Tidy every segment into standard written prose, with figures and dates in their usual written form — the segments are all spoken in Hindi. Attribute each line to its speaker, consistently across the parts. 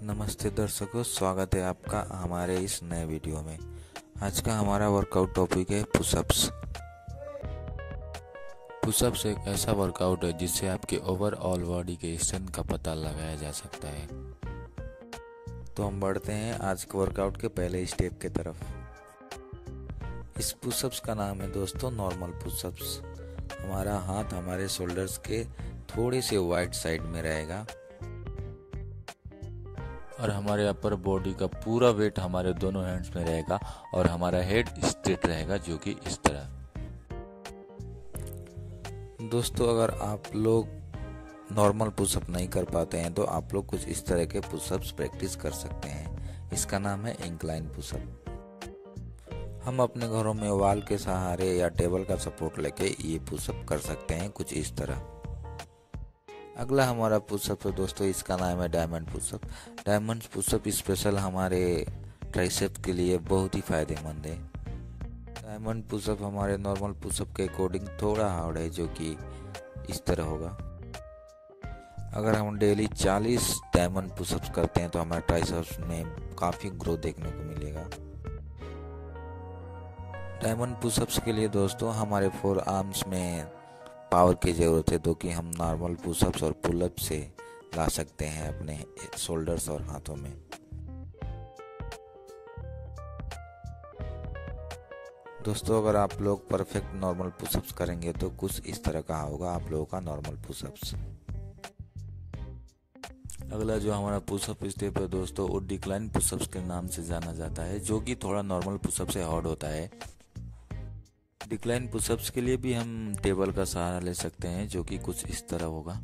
Speaker 1: नमस्ते दर्शकों, स्वागत है आपका हमारे इस नए वीडियो में। आज का हमारा वर्कआउट टॉपिक है पुशअप्स। पुशअप्स एक ऐसा वर्कआउट है जिससे आपके ओवरऑल बॉडी के स्ट्रेंथ का पता लगाया जा सकता है। तो हम बढ़ते हैं आज के वर्कआउट के पहले स्टेप के तरफ। इस पुशअप्स का नाम है दोस्तों नॉर्मल पुशअप्स। हमारा हाथ हमारे शोल्डर्स के थोड़े से वाइड साइड में रहेगा और हमारे अपर बॉडी का पूरा वेट हमारे दोनों हैंड्स में रहेगा और हमारा हेड स्ट्रेट रहेगा, जो कि इस तरह। दोस्तों, अगर आप लोग नॉर्मल पुशअप नहीं कर पाते हैं तो आप लोग कुछ इस तरह के पुशअप्स प्रैक्टिस कर सकते हैं। इसका नाम है इंक्लाइन पुशअप। हम अपने घरों में वॉल के सहारे या टेबल का सपोर्ट लेके ये पुशअप कर सकते हैं कुछ इस तरह। अगला हमारा पुशअप है दोस्तों, इसका नाम है diamond pushup. Diamond pushup special हमारे ट्राइसेप के लिए बहुत ही फायदेमंद है। डायमंड पुशअप हमारे नॉर्मल पुशअप के अकॉर्डिंग थोड़ा हार्ड है, जो कि इस तरह होगा। अगर हम डेली 40 डायमंड पुशअप्स करते हैं तो हमारे ट्राइसेप्स में काफ़ी ग्रोथ देखने को मिलेगा। डायमंड पुशअप्स के लिए दोस्तों हमारे 4 आर्म्स में पावर की ज़रूरत है, तो कि हम नॉर्मल पुशअप्स और पुलअप से ला सकते हैं अपने शोल्डर्स और हाथों में। दोस्तों, अगर आप लोग परफेक्ट नॉर्मल पुशअप्स करेंगे तो कुछ इस तरह का होगा आप लोगों का नॉर्मल पुशअप्स। अगला जो हमारा पुशअप स्टेप है दोस्तों, वो डिक्लाइन पुशअप्स के नाम से जाना जाता है, जो कि थोड़ा नॉर्मल पुशअप से हार्ड होता है। डिक्लाइन पुशअप्स के लिए भी हम टेबल का सहारा ले सकते हैं, जो कि कुछ इस तरह होगा।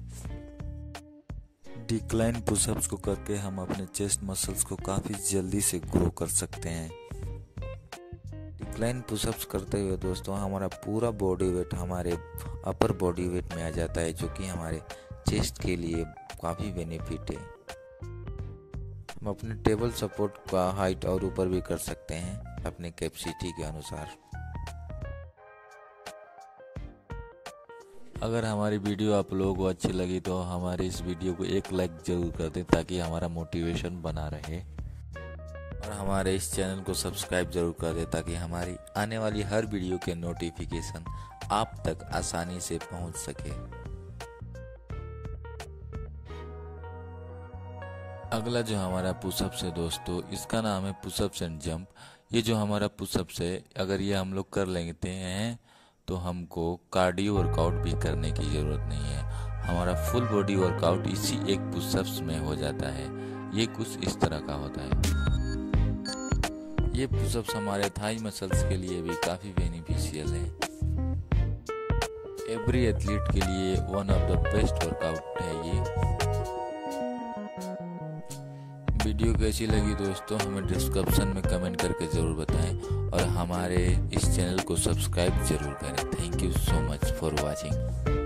Speaker 1: डिक्लाइन पुशअप्स को करके हम अपने चेस्ट मसल्स को काफ़ी जल्दी से ग्रो कर सकते हैं। डिक्लाइन पुशअप्स करते हुए दोस्तों हमारा पूरा बॉडी वेट हमारे अपर बॉडी वेट में आ जाता है, जो कि हमारे चेस्ट के लिए काफ़ी बेनिफिट है। हम अपने टेबल सपोर्ट का हाइट और ऊपर भी कर सकते हैं अपने कैपेसिटी के अनुसार। अगर हमारी वीडियो आप लोगों को अच्छी लगी तो हमारे इस वीडियो को एक लाइक जरूर कर दें, ताकि हमारा मोटिवेशन बना रहे, और हमारे इस चैनल को सब्सक्राइब जरूर कर दें, ताकि हमारी आने वाली हर वीडियो के नोटिफिकेशन आप तक आसानी से पहुंच सके। अगला जो हमारा पुशअप्स है दोस्तों, इसका नाम है पुशअप्स एंड जंप। ये जो हमारा पुशअप्स है, अगर ये हम लोग कर लेते हैं तो हमको कार्डियो वर्कआउट भी करने की ज़रूरत नहीं है। हमारा फुल बॉडी वर्कआउट इसी एक पुशअप्स में हो जाता है। ये कुछ इस तरह का होता है। ये पुशअप्स हमारे थाई मसल्स के लिए भी काफ़ी बेनिफिशियल है। एवरी एथलीट के लिए one of the best workout है ये। वीडियो कैसी लगी दोस्तों, हमें डिस्क्रिप्शन में कमेंट करके ज़रूर बताएं, और हमारे इस चैनल को सब्सक्राइब जरूर करें। Thank you so much for watching.